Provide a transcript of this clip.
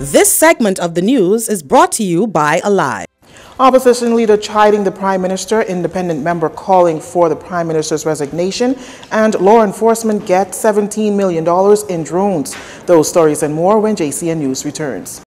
This segment of the news is brought to you by Alive. Opposition leader chiding the Prime Minister, independent member calling for the Prime Minister's resignation, and law enforcement gets $17 million in drones. Those stories and more when JCN News returns.